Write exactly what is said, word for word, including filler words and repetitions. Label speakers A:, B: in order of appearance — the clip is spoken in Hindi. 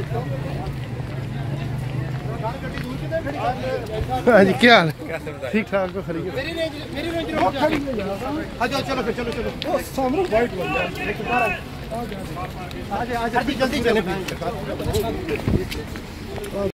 A: हाँ जी, क्या हाल है? ठीक ठाक को खड़ी
B: मेरी रेंज मेरी रेंज चलो चलो चलो चलो सामने वाइट बन गया। आज आज जल्दी चले।